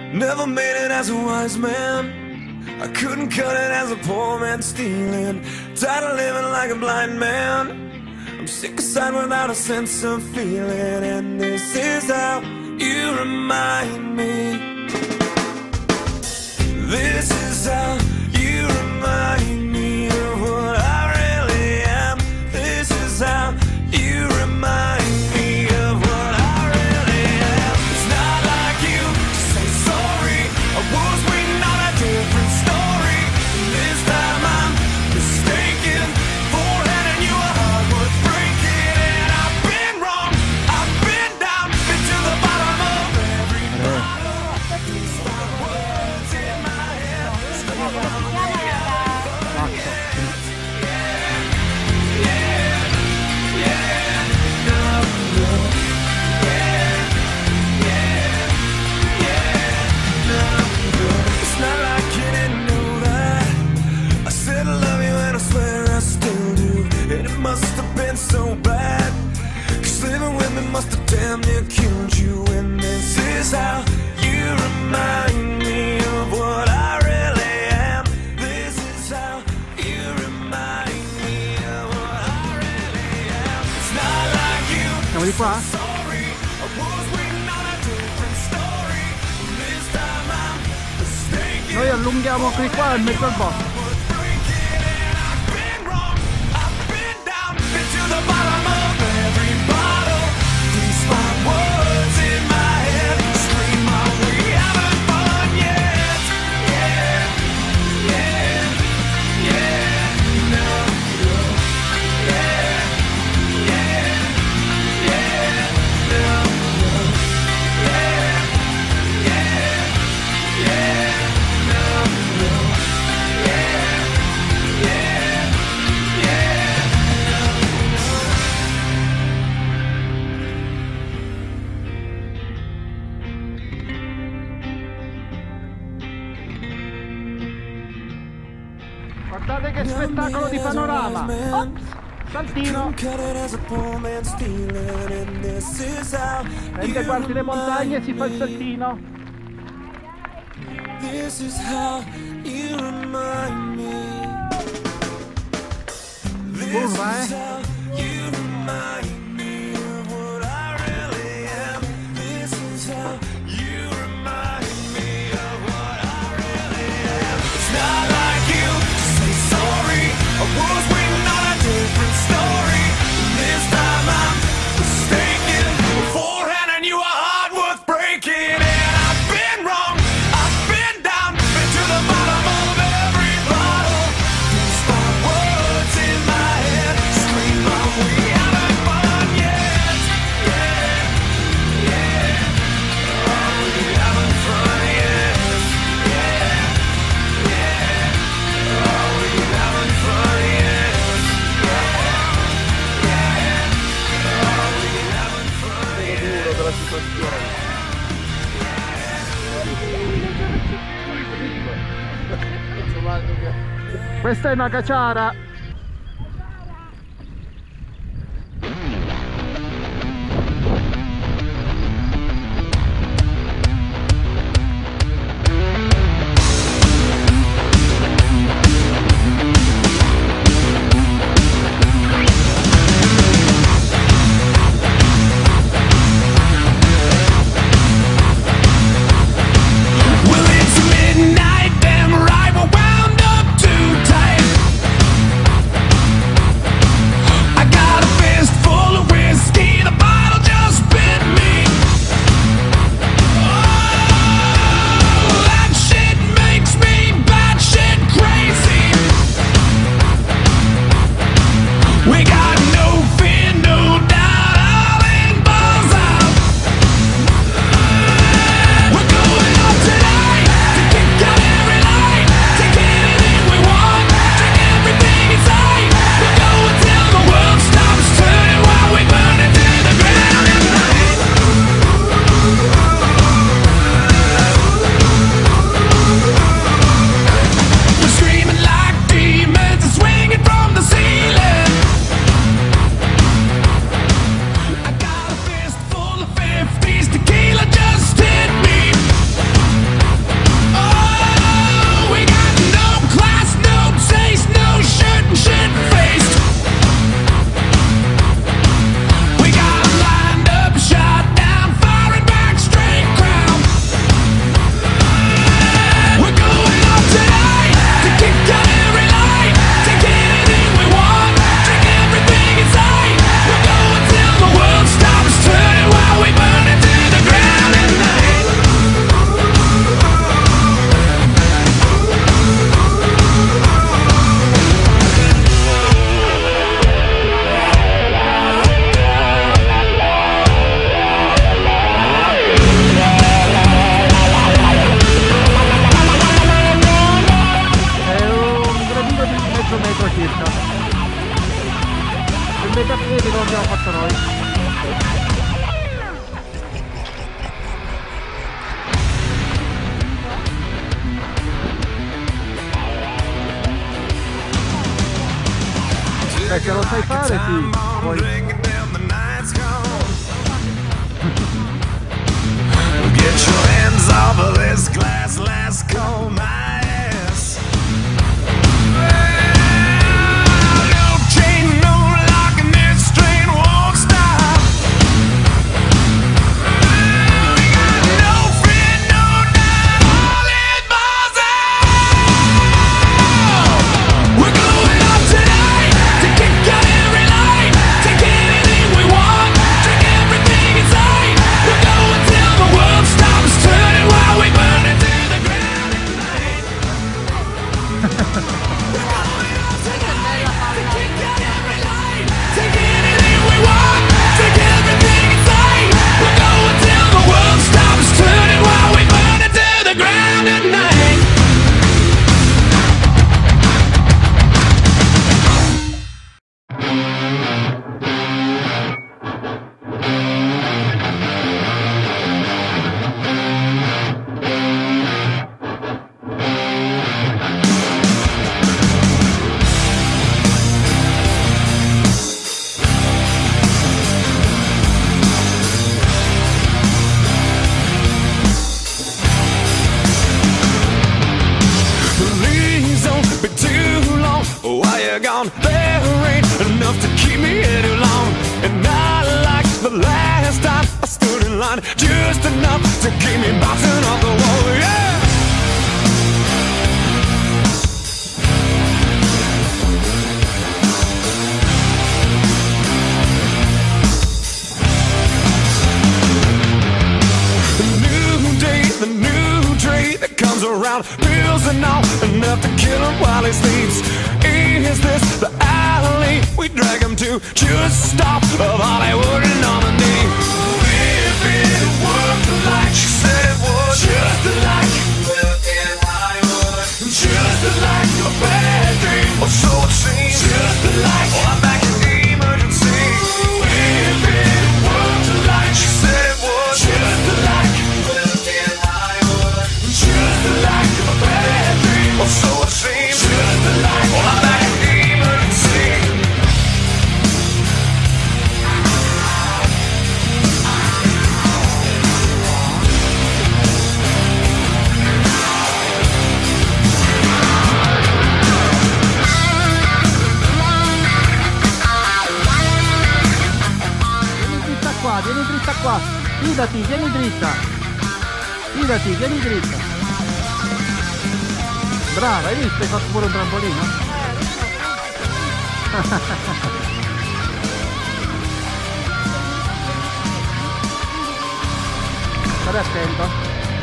Never made it as a wise man. I couldn't cut it as a poor man stealing. Tired of living like a blind man. I'm sick aside without a sense of feeling. And this is how you remind me. This is how you remind me of what I really am. This is how you remind me of what I really am. It's not like you to say sorry. I was waiting on a different story. This time I'm mistaken for handing you a heart worth breaking. And I've been wrong, I've been down, been to the bottom of every bottle. These five words in my head. It's not like you didn't know that. I said I love you and I swear I still do. And it must have been so bad, 'cause living with me must have damn near killed you. And this is how you remind me of what I really am. This is how you remind me of what I really am. It's not like you. Siamo di qua? Sorry, I was waiting on a different story. This time I'm mistaken. Noi allunghiamo qui qua in mezzo al bosco. Guardate che spettacolo di panorama! Ops! Saltino! Mentre guardi le montagne si fa il saltino. This is how you remind me. This is how you remind me of what I really am. This is how you remind me of what I really am. It's not like you to say sorry. I was waiting on a different story. This time I'm mistaken for handing you a heart worth breaking. And I've been wrong, I've been down, been to the bottom of every bottle. These five words in my head scream out, we haven't fun yet. Yeah, yeah. Oh, we haven't fun yet. Yeah, yeah. Oh, we haven't fun yet. Yeah, yeah. Oh, we haven't fun yet. Questa è una caciara! Well, it's midnight, damn right, we're wound up too tight. Se lo sai fare, sì. Poi... Get your hands off of this glass, last call my ass. No chain, no lock, and this train won't stop. We got no friend, no doubt, all it balls out. We're going up tonight to kick out every light, take anything we want, drink everything in sight. We're going till the world stops turning while we burn it to the ground at night. We're going up tonight to kick out every light, take anything we want, drink everything in sight. We're going till the world stops turning while we burn it to the ground at night. Please don't be too long while you're gone. There ain't enough to keep me here too long. And not like the last time I stood in line, just enough to keep me bouncing off the wall. Yeah. New day, the new trade that comes around, pills and all, enough to kill him while he sleeps. Is this the alley we drag him to? Just stop of Hollywood nominee. If it worked like she said it would, just like in Hollywood, just like a bad dream, or so it seems. Just like I'm back in the emergency. If it worked like she said it would, just like in Hollywood, just like a bad dream, or so it seems. Just like I'm back in the emergency. Vieni dritta qua. Fidati, vieni dritta. Fidati, vieni dritta. Brava, hai visto? Hai fatto pure un trampolino? Stai attento.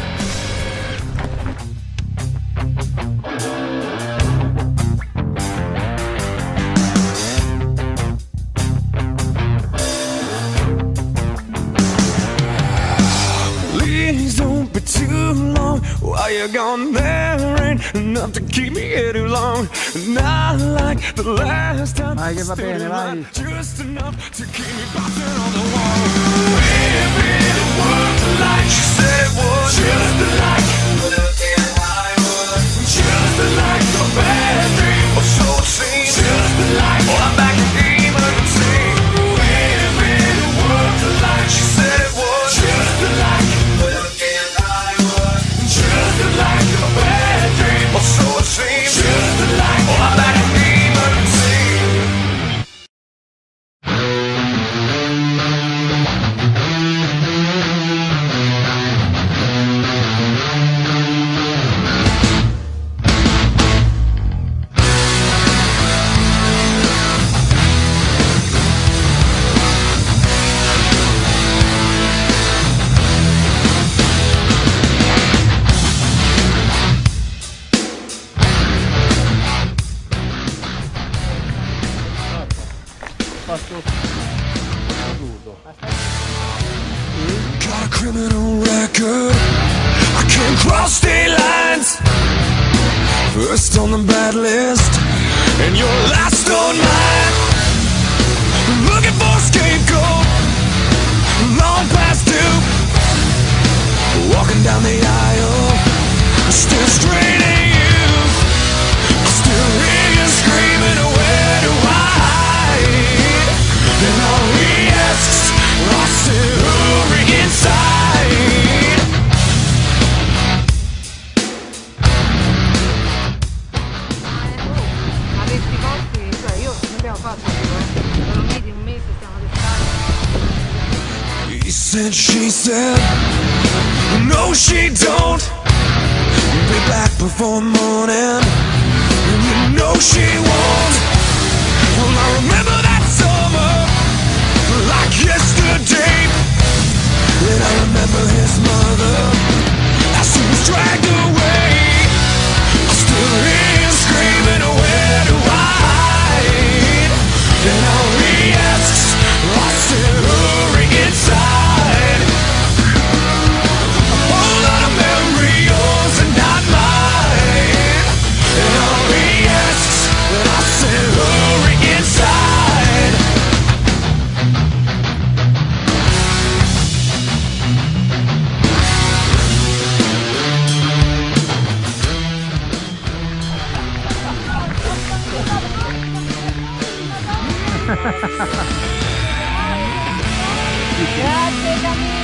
Please don't be too long while you're gone. There ain't enough to keep me here too long. Not like the last time. Vai che va bene, vai. Just enough to keep me bouncing on the wall. If it worked like she said it would, just like in Hollywood, just like a bad dream, or so it seems. Just like I'm back in the emergency. If it worked like she said it would, just like in Hollywood, just like a bad dream, or so it seems. Just like I'm back in the emergency. Got a criminal record, I can't cross state lines. First on the bad list, and you're last on mine. Looking for a scapegoat, long past due. Walking down the aisle, still straight at you. Still hear you screaming, where do I hide? said, no she don't be back before morning, and you know she won't. Well, I remember that summer like yesterday, and I remember his mother as she was dragged away. I still hear him screaming, where do I hide? And all he asks, I said, hurry inside. A whole lot of memory, yours and not mine. And all he asks, and I said, hurry inside. Grazie Camilla.